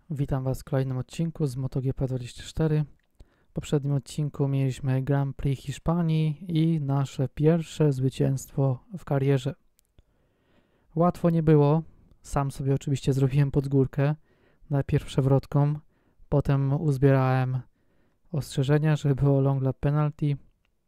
Witam Was w kolejnym odcinku z MotoGP24. W poprzednim odcinku mieliśmy Grand Prix Hiszpanii i nasze pierwsze zwycięstwo w karierze. Łatwo nie było, sam sobie oczywiście zrobiłem pod górkę, najpierw przewrotką, potem uzbierałem ostrzeżenia, żeby było long lap penalty,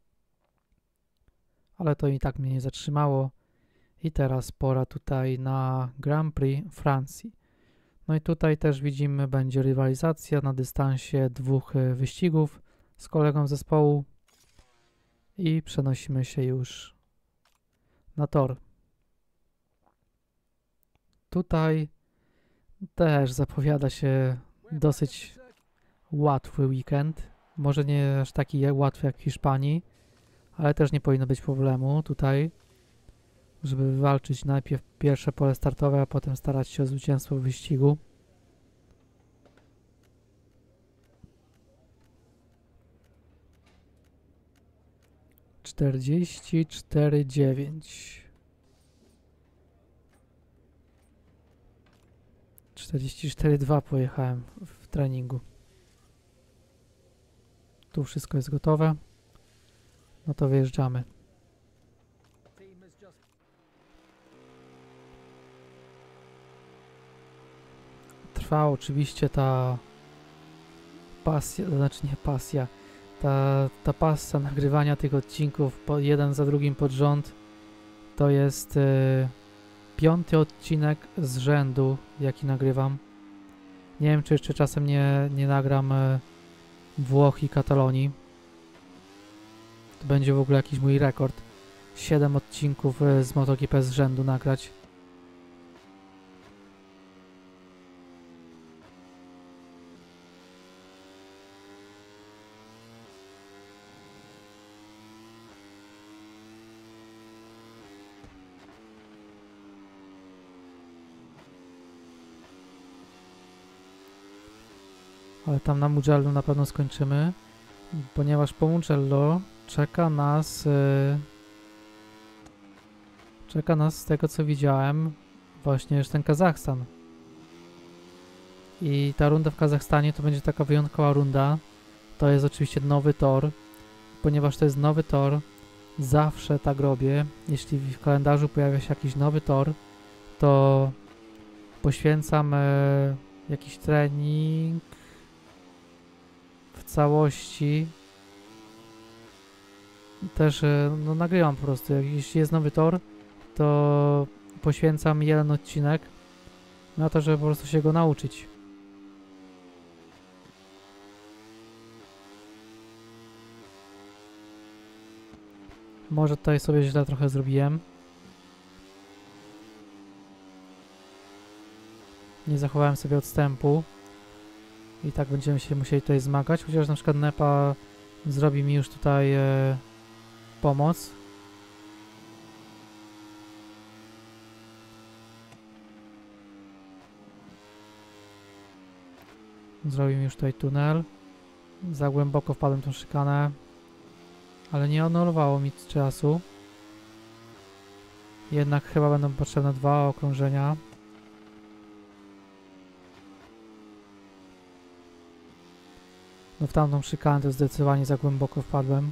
ale to i tak mnie nie zatrzymało i teraz pora tutaj na Grand Prix Francji. No i tutaj też widzimy, będzie rywalizacja na dystansie dwóch wyścigów z kolegą zespołu i przenosimy się już na tor. Tutaj też zapowiada się dosyć łatwy weekend. Może nie aż taki łatwy jak w Hiszpanii, ale też nie powinno być problemu tutaj, żeby wywalczyć najpierw pierwsze pole startowe, a potem starać się o zwycięstwo w wyścigu. Czterdzieści 44,2 pojechałem w treningu. Tu wszystko jest gotowe. No to wyjeżdżamy. Trwa oczywiście ta pasja, ta pasja nagrywania tych odcinków jeden za drugim pod rząd. To jest 5. odcinek z rzędu, jaki nagrywam. Nie wiem, czy jeszcze czasem nie nagram Włoch i Katalonii. To będzie w ogóle jakiś mój rekord. 7 odcinków z MotoGP z rzędu nagrać. Ale tam na Mugello na pewno skończymy, ponieważ po Mugello czeka nas z tego co widziałem właśnie już ten Kazachstan. I ta runda w Kazachstanie to będzie taka wyjątkowa runda. To jest oczywiście nowy tor. Ponieważ to jest nowy tor, zawsze tak robię. Jeśli w kalendarzu pojawia się jakiś nowy tor, to poświęcam jakiś trening w całości. Też no, nagrywam po prostu. Jeśli jest nowy tor, to poświęcam jeden odcinek na to, żeby po prostu się go nauczyć. Może tutaj sobie źle trochę zrobiłem. Nie zachowałem sobie odstępu. I tak będziemy się musieli tutaj zmagać, chociaż na przykład Nepa zrobi mi już tutaj pomoc. Zrobił mi już tutaj tunel. Za głęboko wpadłem w tą szykanę. Ale nie anulowało mi czasu. Jednak chyba będą potrzebne 2 okrążenia. No w tamtą szykanę to zdecydowanie za głęboko wpadłem.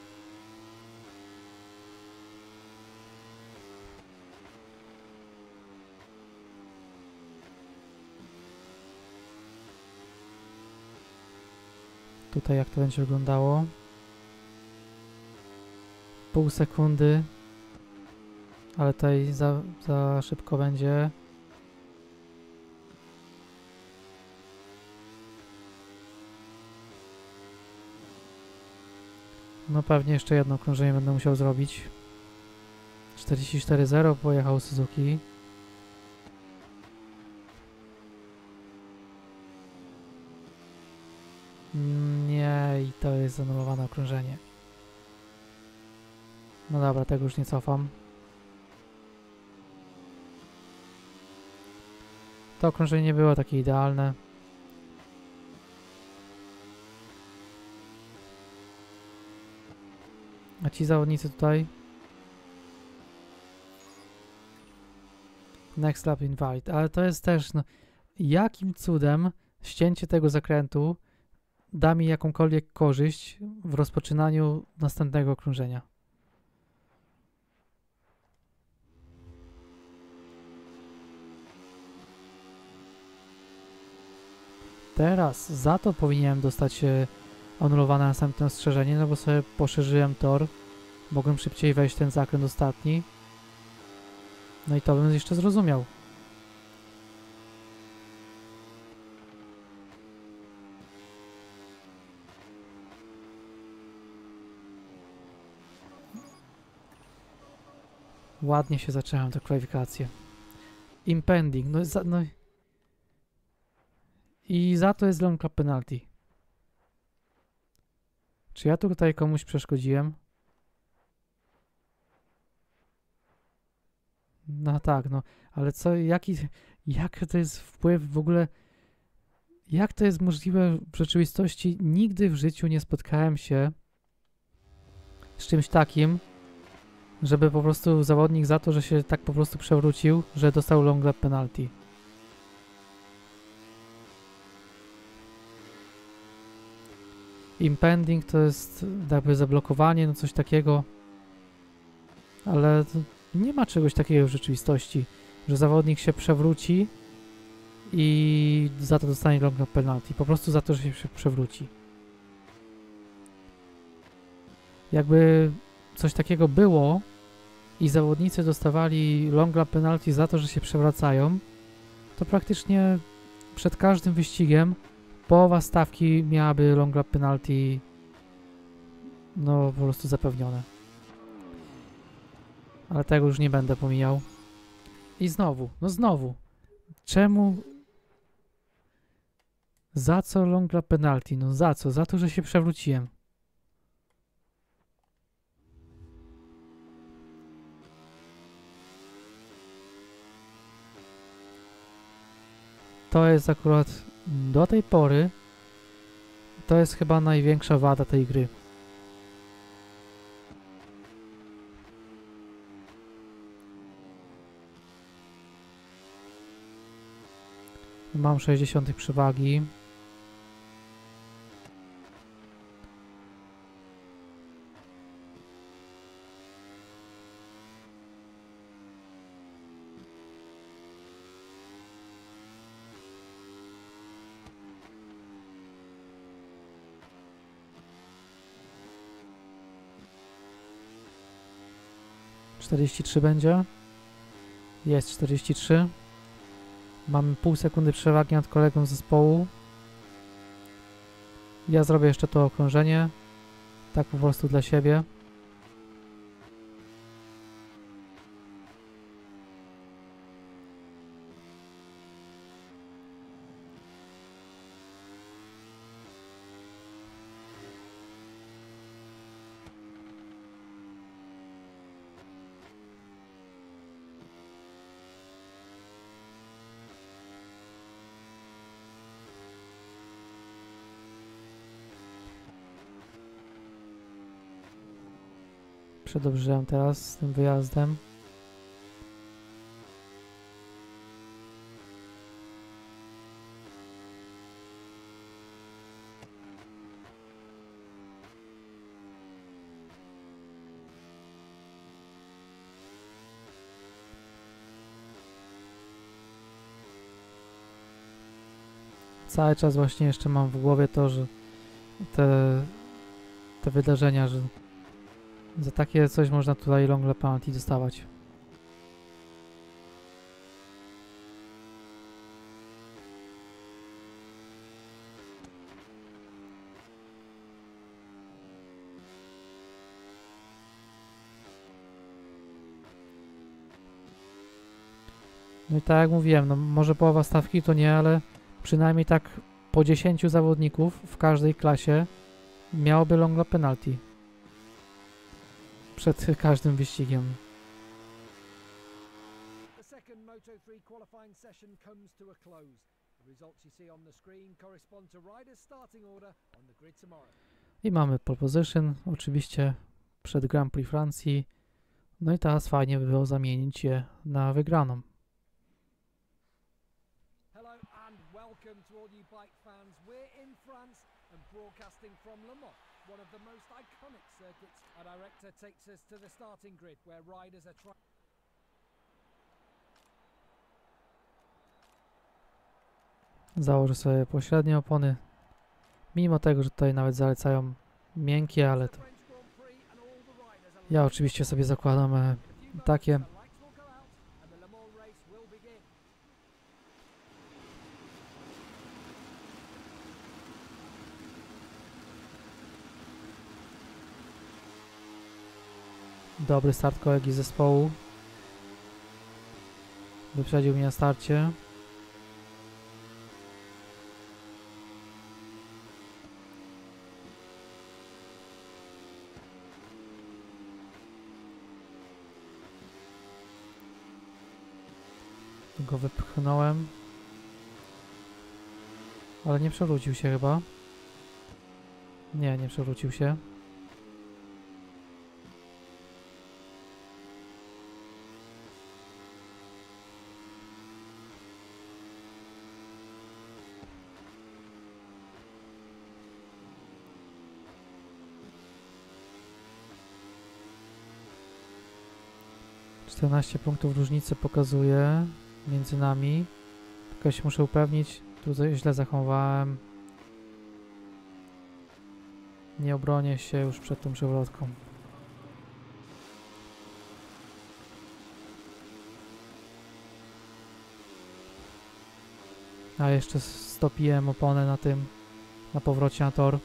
Tutaj jak to będzie wyglądało. Pół sekundy. Ale tutaj za szybko będzie. No pewnie jeszcze jedno okrążenie będę musiał zrobić. 44,0 pojechał Suzuki. Nie, i to jest zanulowane okrążenie. No dobra, tego już nie cofam. To okrążenie nie było takie idealne. A ci zawodnicy tutaj? Next lap invalid, ale to jest też, no, jakim cudem ścięcie tego zakrętu da mi jakąkolwiek korzyść w rozpoczynaniu następnego okrążenia. Teraz za to powinienem dostać anulowane następne ostrzeżenie, no bo sobie poszerzyłem tor, mogłem szybciej wejść w ten zakręt ostatni. No i to bym jeszcze zrozumiał. Ładnie się zacząłem te kwalifikacje. Impending, no i za to jest long lap penalty. Czy ja tutaj komuś przeszkodziłem? No tak, no, ale co, jaki to jest wpływ w ogóle, jak to jest możliwe w rzeczywistości? Nigdy w życiu nie spotkałem się z czymś takim, żeby po prostu zawodnik za to, że się tak po prostu przewrócił, że dostał long lap penalty. Impending to jest jakby zablokowanie, no coś takiego, ale nie ma czegoś takiego w rzeczywistości, że zawodnik się przewróci i za to dostanie long lap penalty, po prostu za to, że się przewróci. Jakby coś takiego było i zawodnicy dostawali long lap penalty za to, że się przewracają, to praktycznie przed każdym wyścigiem połowa stawki miałaby long lap penalty no po prostu zapewnione. Ale tego już nie będę pomijał. I znowu, czemu? Za co long lap penalty? No za co? Za to, że się przewróciłem. To jest akurat do tej pory to jest chyba największa wada tej gry. Mam 60 przewagi. .43 będzie. Jest 43. Mamy pół sekundy przewagi nad kolegą z zespołu. Ja zrobię jeszcze to okrążenie. Tak po prostu dla siebie. Przedobrzyłem teraz z tym wyjazdem. Cały czas właśnie jeszcze mam w głowie to, że te wydarzenia, że za takie coś można tutaj long lap penalty dostawać. No i tak jak mówiłem, no może połowa stawki to nie, ale przynajmniej tak po 10 zawodników w każdej klasie miałoby long lap penalty przed każdym wyścigiem. I mamy pole position, oczywiście przed Grand Prix Francji. No i teraz fajnie by było zamienić je na wygraną. welcome to all you bike fans. We're in France and broadcasting from Le Mans, one of the most iconic circuits. Our director takes us to the starting grid where riders are trying. Założę sobie pośrednie opony. Mimo tego, że tutaj nawet zalecają miękkie, ale to ja oczywiście sobie zakładam takie. Dobry start kolegi z zespołu. Wyprzedził mnie na starcie. Go wypchnąłem. Ale nie przewrócił się chyba. Nie, nie przewrócił się. Czternaście punktów różnicy pokazuje między nami. Tylko się muszę upewnić. Tu źle zachowałem. Nie obronię się już przed tą przewrotką. A jeszcze stopiłem oponę na tym, na powrocie na tor.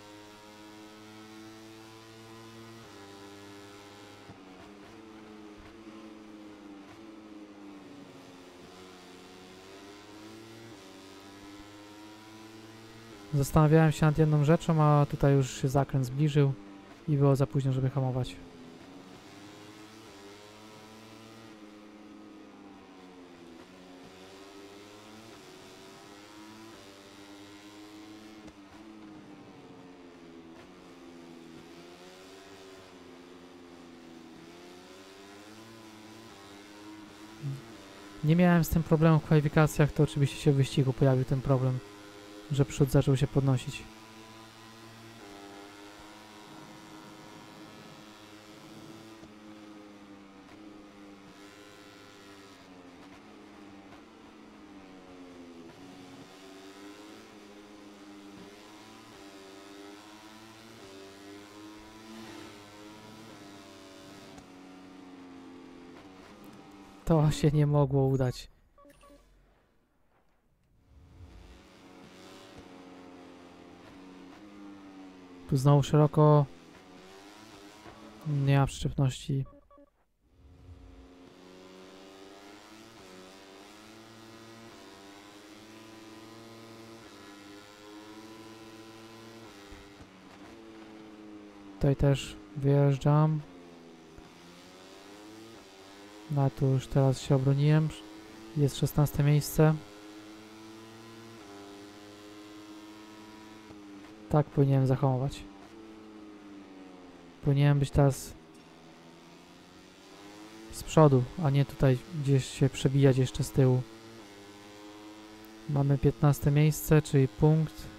Zastanawiałem się nad jedną rzeczą, a tutaj już się zakręt zbliżył i było za późno, żeby hamować. Nie miałem z tym problemu w kwalifikacjach, to oczywiście się w wyścigu pojawił ten problem, że przód zaczął się podnosić. To się nie mogło udać. Tu znowu szeroko. Nie ma przyczepności. Tutaj też wyjeżdżam. No tu już teraz się obroniłem. Jest 16 miejsce. Tak powinienem zahamować. Powinienem być teraz z przodu, a nie tutaj gdzieś się przebijać jeszcze z tyłu. Mamy 15 miejsce, czyli punkt.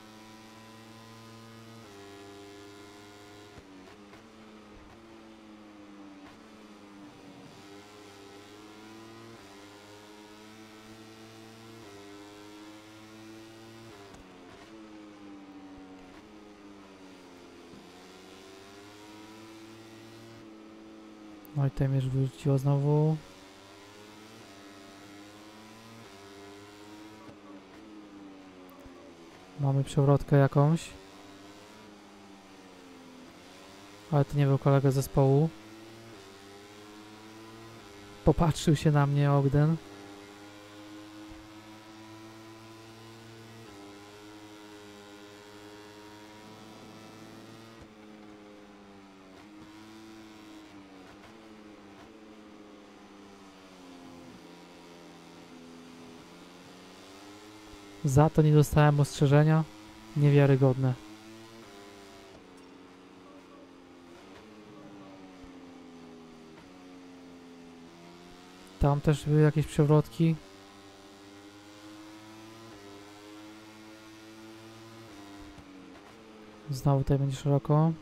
No i tutaj mnie wyrzuciło znowu. Mamy przewrotkę jakąś. Ale to nie był kolega zespołu. Popatrzył się na mnie Ogden. Za to nie dostałem ostrzeżenia. Niewiarygodne. Tam też były jakieś przewrotki. Znowu tutaj będzie szeroko.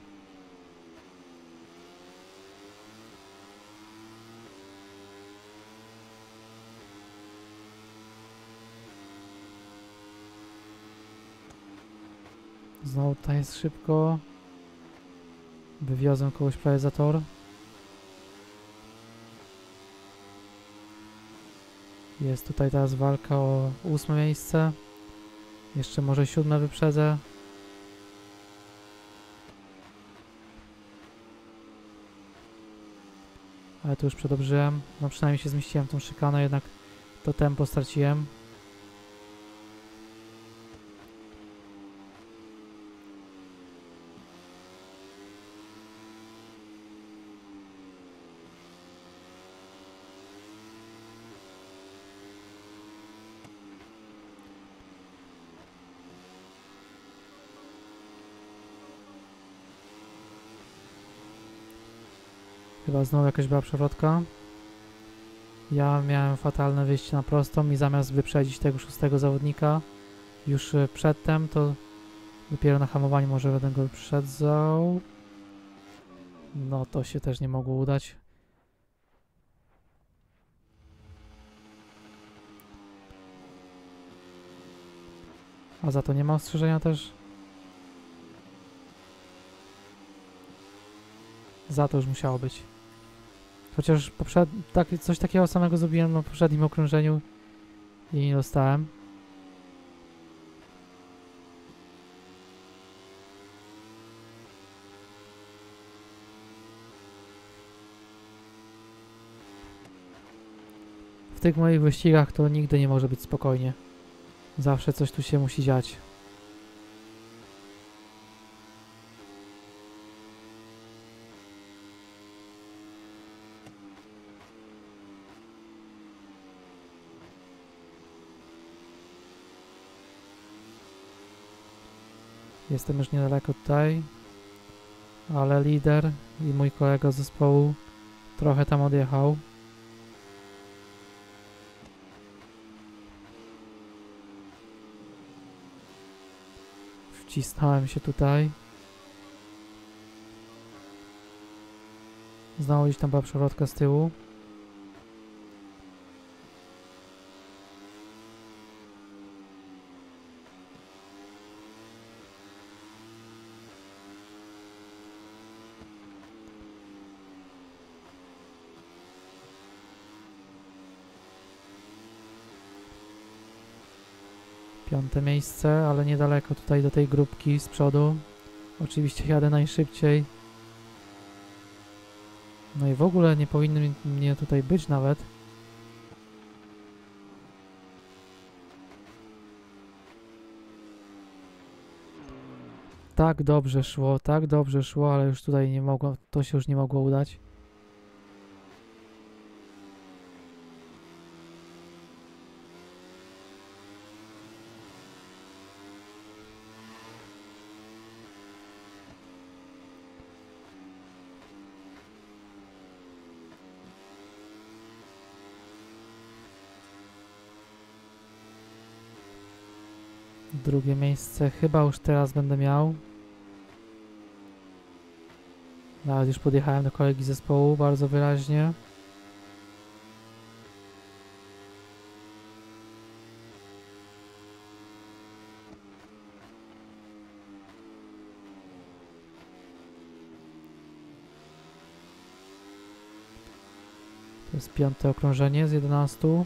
Znowu tutaj jest szybko. Wywiozę kogoś prawie za tor. Jest tutaj teraz walka o 8. miejsce. Jeszcze może 7 wyprzedzę. Ale tu już przedobrzyłem. No przynajmniej się zmieściłem w tą szykanę, jednak to tempo straciłem. Chyba znowu jakaś była przewrotka. Ja miałem fatalne wyjście na prostą i zamiast wyprzedzić tego 6. zawodnika już przedtem, to dopiero na hamowaniu może będę go wyprzedzał. No to się też nie mogło udać. A za to nie ma ostrzeżenia też. Za to już musiało być. Chociaż coś takiego samego zrobiłem na poprzednim okrążeniu i nie dostałem. W tych moich wyścigach to nigdy nie może być spokojnie. Zawsze coś tu się musi dziać. Jestem już niedaleko tutaj, ale lider i mój kolega z zespołu trochę tam odjechał. Wcisnąłem się tutaj. Znowu gdzieś tam była przewrotka z tyłu. Piąte miejsce, ale niedaleko tutaj do tej grupki z przodu. Oczywiście jadę najszybciej. No i w ogóle nie powinny mnie tutaj być nawet. Tak dobrze szło, ale już tutaj nie mogło, to się już nie mogło udać. Drugie miejsce chyba już teraz będę miał. Nawet już podjechałem do kolegi zespołu bardzo wyraźnie. To jest 5. okrążenie z 11.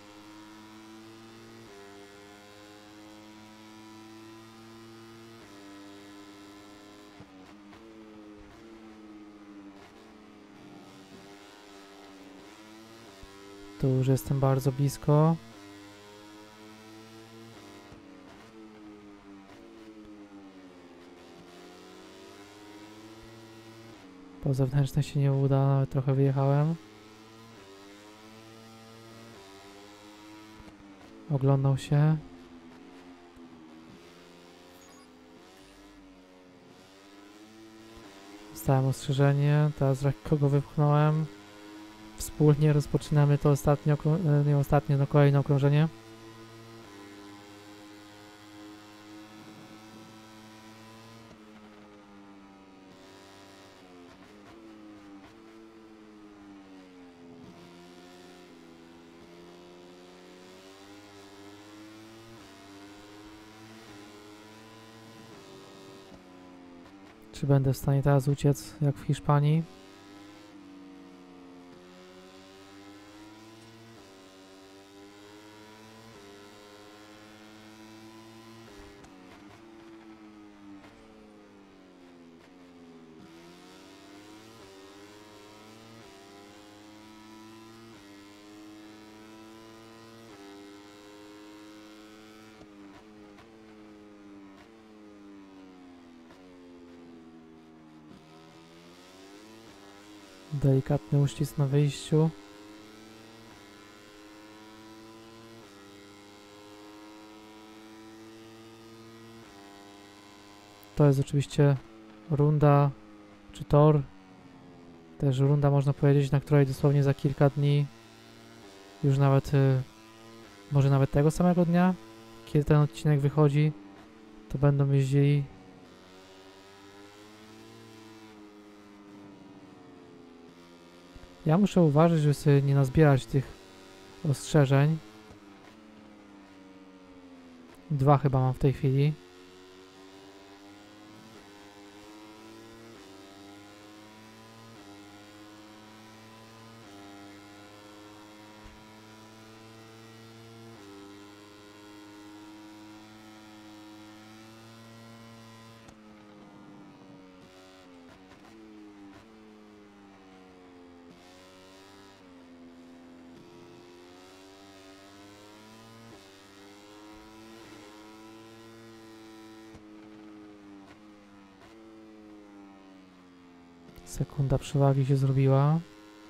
Tu już jestem bardzo blisko. Po zewnętrznej się nie uda, nawet trochę wyjechałem. Oglądał się. Dostałem ostrzeżenie, teraz lekko go wypchnąłem. Wspólnie rozpoczynamy to no kolejne okrążenie. Czy będę w stanie teraz uciec jak w Hiszpanii? Delikatny uścisk na wyjściu. To jest oczywiście runda, czy tor. Też runda, można powiedzieć, na której dosłownie za kilka dni, już nawet, może nawet tego samego dnia, kiedy ten odcinek wychodzi, to będą jeździli. Ja muszę uważać, żeby sobie nie nazbierać tych ostrzeżeń. 2 chyba mam w tej chwili. Sekunda przewagi się zrobiła.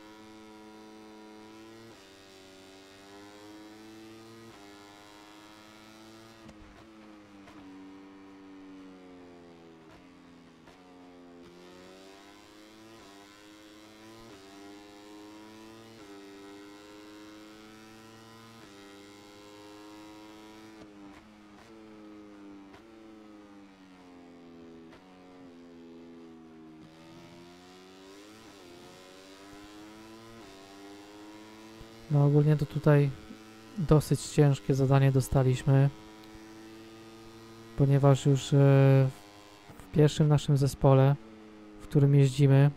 No ogólnie to tutaj dosyć ciężkie zadanie dostaliśmy, ponieważ już w pierwszym naszym zespole, w którym jeździmy,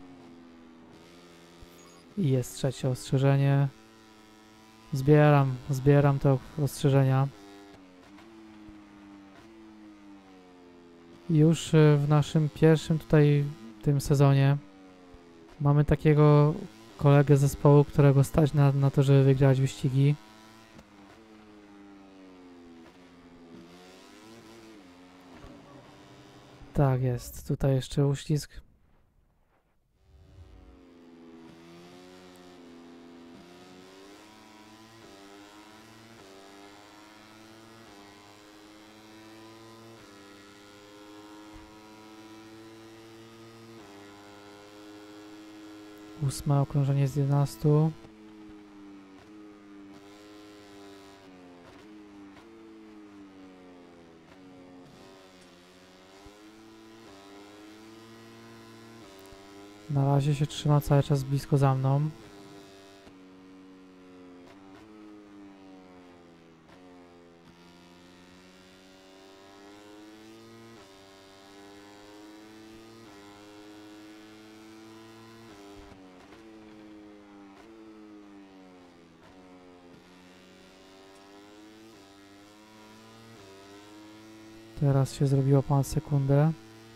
i jest 3. ostrzeżenie. Zbieram te ostrzeżenia. Już w naszym pierwszym tutaj tym sezonie mamy takiego kolegę zespołu, którego stać na to, żeby wygrać wyścigi. Tak jest, tutaj jeszcze uścisk. Ósme okrążenie z 11. Na razie się trzyma cały czas blisko za mną. Teraz się zrobiło ponad sekundę.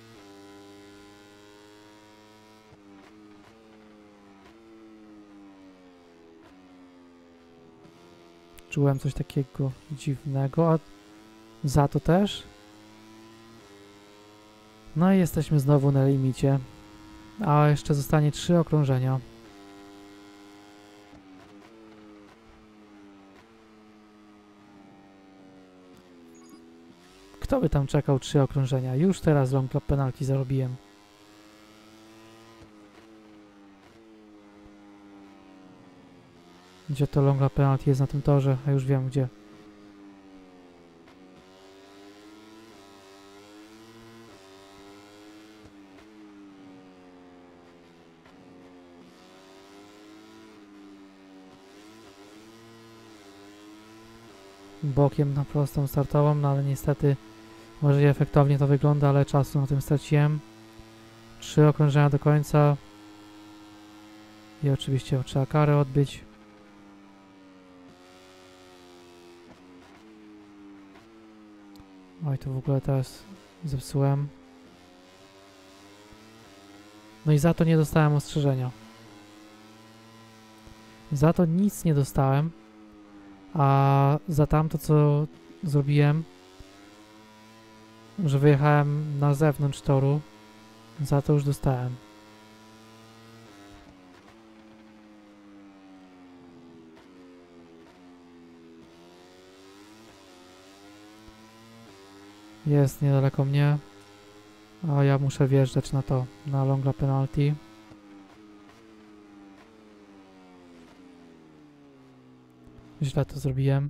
Czułem coś takiego dziwnego, a za to też. No i jesteśmy znowu na limicie. A jeszcze zostanie 3 okrążenia. Kto by tam czekał 3 okrążenia? Już teraz long lap penalty zarobiłem. Gdzie to long lap penalty jest na tym torze? A już wiem gdzie. Bokiem na prostą startową, no ale niestety może efektownie to wygląda, ale czasu na tym straciłem. 3 okrążenia do końca. I oczywiście trzeba karę odbyć. Oj, to w ogóle teraz zepsułem. No i za to nie dostałem ostrzeżenia. Za to nic nie dostałem. A za tamto, co zrobiłem, że wyjechałem na zewnątrz toru, za to już dostałem. Jest niedaleko mnie, a ja muszę wjeżdżać na to, na long lap penalty. Źle to zrobiłem.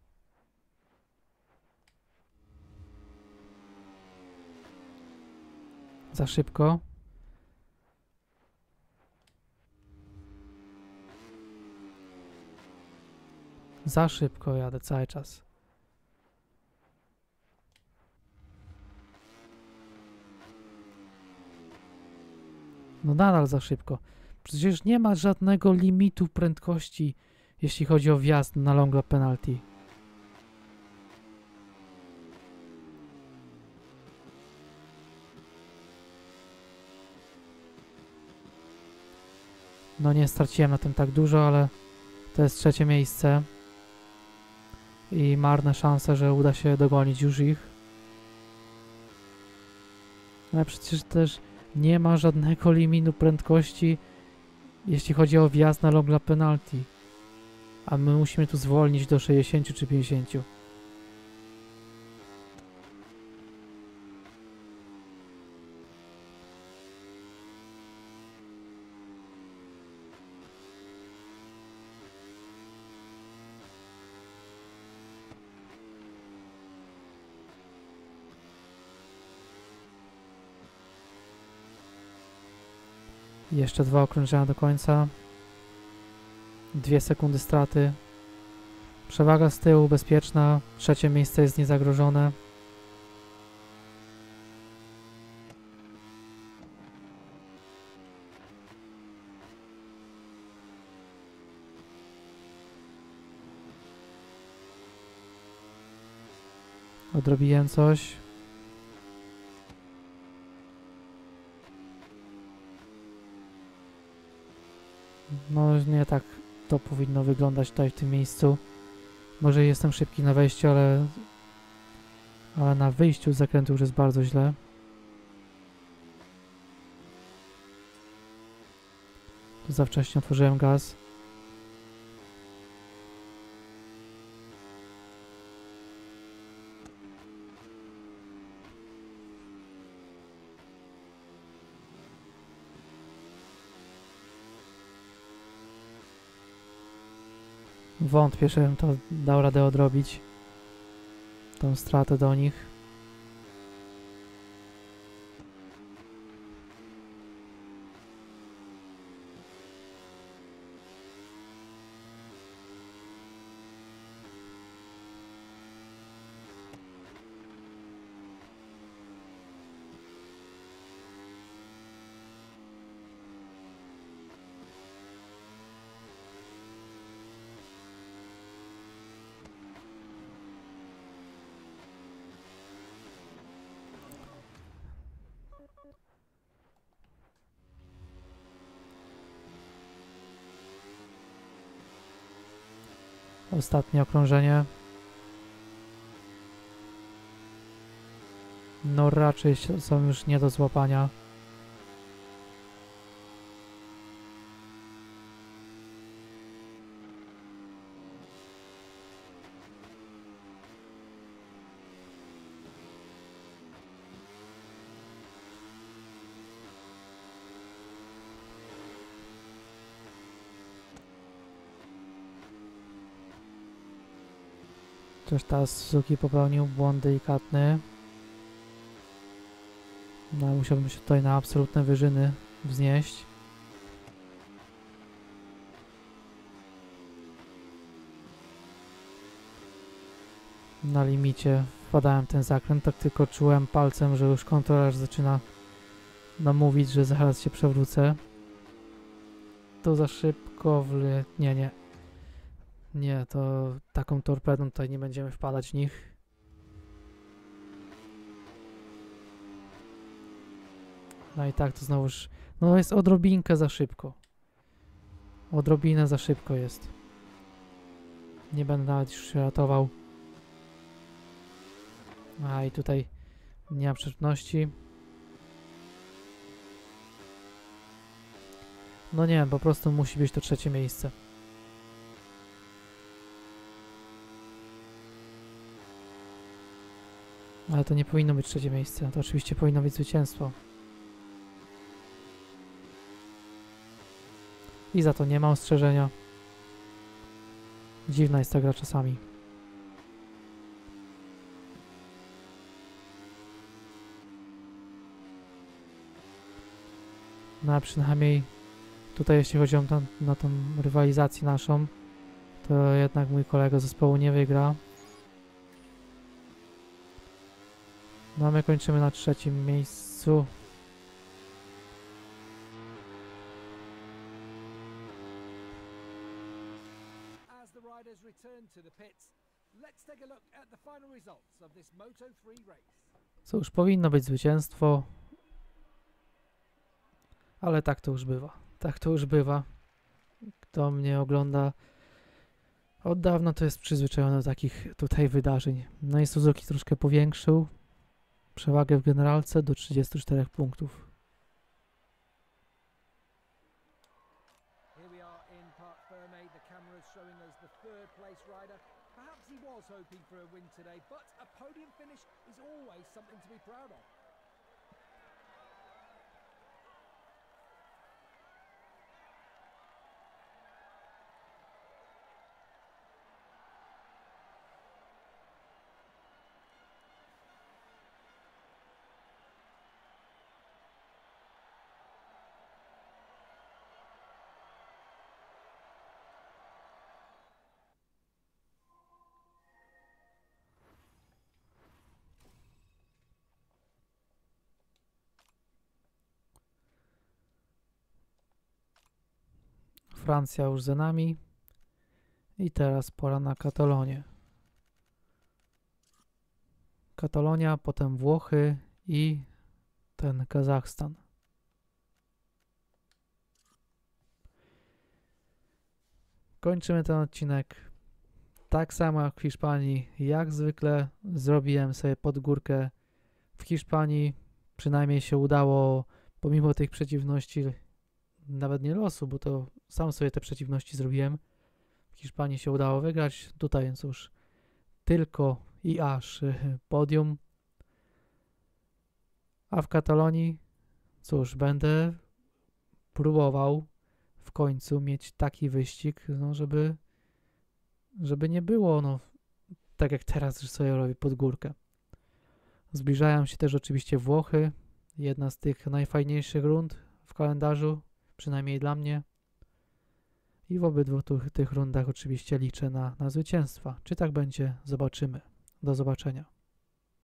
Za szybko. Za szybko jadę cały czas. No nadal za szybko. Przecież nie ma żadnego limitu prędkości, jeśli chodzi o wjazd na long lap penalty. No nie straciłem na tym tak dużo, ale to jest 3. miejsce. I marne szanse, że uda się dogonić już ich. Ale przecież też nie ma żadnego limitu prędkości, jeśli chodzi o wjazd na long lap penalty. A my musimy tu zwolnić do 60 czy 50. Jeszcze 2 okrążenia do końca. 2 sekundy straty. Przewaga z tyłu bezpieczna. 3. miejsce jest niezagrożone. Odrobiłem coś. No nie tak to powinno wyglądać tutaj w tym miejscu. Może jestem szybki na wejściu, ale na wyjściu z zakrętu już jest bardzo źle. Tu za wcześnie otworzyłem gaz. Wątpię, żebym to dał radę odrobić. Tą stratę do nich. Ostatnie okrążenie. No raczej są już nie do złapania. Też teraz Suzuki popełnił błąd delikatny. No musiałbym się tutaj na absolutne wyżyny wznieść. Na limicie wpadałem w ten zakręt, tak tylko czułem palcem, że już kontroler zaczyna namówić, że zaraz się przewrócę. To za szybko Nie, to taką torpedą tutaj nie będziemy wpadać w nich. No i tak to znowuż... No jest odrobinkę za szybko. Odrobinę za szybko jest. Nie będę nawet już się ratował. A i tutaj nie ma przyczepności. No nie, po prostu musi być to trzecie miejsce. Ale to nie powinno być trzecie miejsce. To oczywiście powinno być zwycięstwo. I za to nie ma ostrzeżenia. Dziwna jest ta gra czasami. No a przynajmniej tutaj jeśli chodzi o na tą rywalizację naszą, to jednak mój kolega zespołu nie wygra. No a my kończymy na trzecim miejscu. As the riders return to the pits, let's take a look at the final results of this Moto3 race. Cóż, powinno być zwycięstwo. Ale tak to już bywa. Tak to już bywa. Kto mnie ogląda od dawna, to jest przyzwyczajony do takich tutaj wydarzeń. No i Suzuki troszkę powiększył przewagę w generalce do 34 punktów. Here we are in Parc Fermé. The camera is showing us the third place rider. Perhaps he was hoping for a win today, but a podium finish is always something to be proud of. Francja już za nami. I teraz pora na Katalonię. Katalonia, potem Włochy i ten Kazachstan. Kończymy ten odcinek tak samo jak w Hiszpanii. Jak zwykle zrobiłem sobie podgórkę w Hiszpanii. Przynajmniej się udało, pomimo tych przeciwności, nawet nie losu, bo to sam sobie te przeciwności zrobiłem. W Hiszpanii się udało wygrać. Tutaj cóż, tylko i aż podium. A w Katalonii, cóż, będę próbował w końcu mieć taki wyścig, no żeby nie było, no, tak jak teraz, że sobie robię podgórkę. Zbliżają się też oczywiście Włochy. Jedna z tych najfajniejszych rund w kalendarzu, przynajmniej dla mnie. I w obydwu tych rundach oczywiście liczę na zwycięstwa. Czy tak będzie? Zobaczymy. Do zobaczenia.